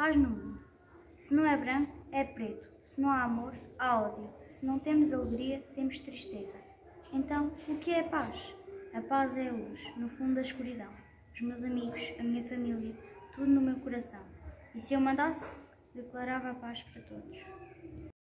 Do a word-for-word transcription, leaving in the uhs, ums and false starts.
paz no mundo. Se não é branco, é preto. Se não há amor, há ódio. Se não temos alegria, temos tristeza. Então, o que é a paz? A paz é a luz, no fundo da escuridão. Os meus amigos, a minha família, tudo no meu coração. E se eu mandasse, declarava a paz para todos.